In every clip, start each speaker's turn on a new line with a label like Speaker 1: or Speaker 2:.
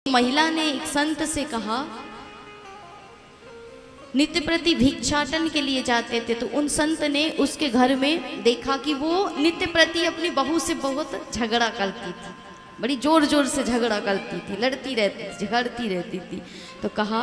Speaker 1: महिला ने एक संत से कहा, नित्य प्रति भिक्षाटन के लिए जाते थे, तो उन संत ने उसके घर में देखा कि वो नित्य प्रति अपनी बहू से बहुत झगड़ा करती थी, बड़ी जोर जोर से झगड़ा करती थी, लड़ती रहती थी, झगड़ती रहती थी। तो कहा,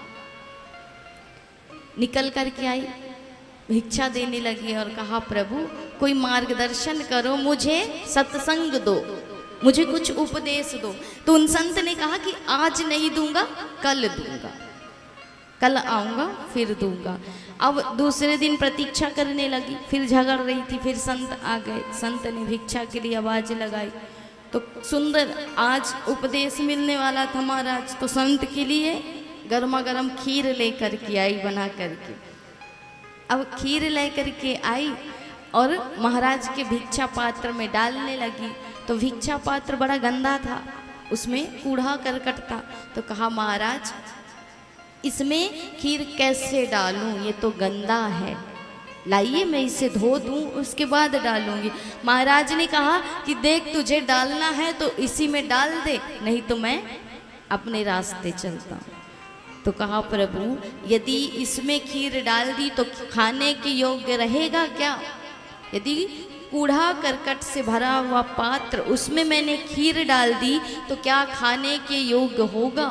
Speaker 1: निकल करके आई, भिक्षा देने लगी और कहा, प्रभु कोई मार्गदर्शन करो, मुझे सत्संग दो, मुझे कुछ उपदेश दो। तो उन संत ने कहा कि आज नहीं दूंगा, कल दूंगा, कल आऊंगा फिर दूंगा। अब दूसरे दिन प्रतीक्षा करने लगी, फिर झगड़ रही थी, फिर संत आ गए, संत ने भिक्षा के लिए आवाज लगाई, तो सुंदर आज उपदेश मिलने वाला था महाराज, तो संत के लिए गर्मा गर्म खीर लेकर के आई बना करके। अब खीर लेकर के आई और महाराज के भिक्षा पात्र में डालने लगी, तो भिक्षा पात्र बड़ा गंदा था, उसमें कूड़ा करकट था। तो कहा, महाराज इसमें खीर कैसे डालूं, ये तो गंदा है, लाइए मैं इसे धो दूं उसके बाद डालूंगी। महाराज ने कहा कि देख तुझे डालना है तो इसी में डाल दे, नहीं तो मैं अपने रास्ते चलता हूँ। तो कहा, प्रभु यदि इसमें खीर डाल दी तो खाने के योग्य रहेगा क्या? यदि कूड़ा करकट से भरा हुआ पात्र उसमें मैंने खीर डाल दी तो क्या खाने के योग्य होगा?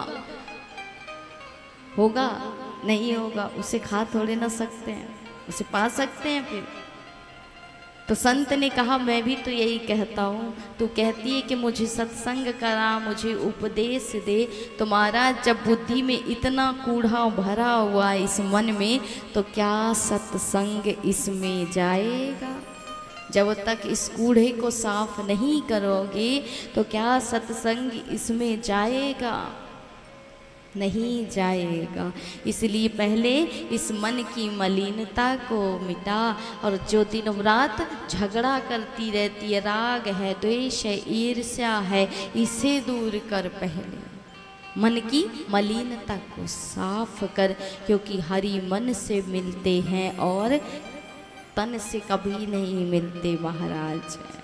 Speaker 1: होगा? नहीं होगा, उसे खा थोड़े ना सकते हैं, उसे पा सकते हैं फिर। तो संत ने कहा, मैं भी तो यही कहता हूँ, तू कहती है कि मुझे सत्संग करा, मुझे उपदेश दे, तो महाराज जब बुद्धि में इतना कूड़ा भरा हुआ है इस मन में, तो क्या सत्संग इसमें जाएगा? जब तक इस कूड़े को साफ नहीं करोगे तो क्या सत्संग इसमें जाएगा? नहीं जाएगा। इसलिए पहले इस मन की मलिनता को मिटा, और जो दिन रात झगड़ा करती रहती है, राग है, द्वेष है, ईर्ष्या है, इसे दूर कर, पहले मन की मलिनता को साफ कर, क्योंकि हरि मन से मिलते हैं और तन से कभी नहीं मिलते महाराज।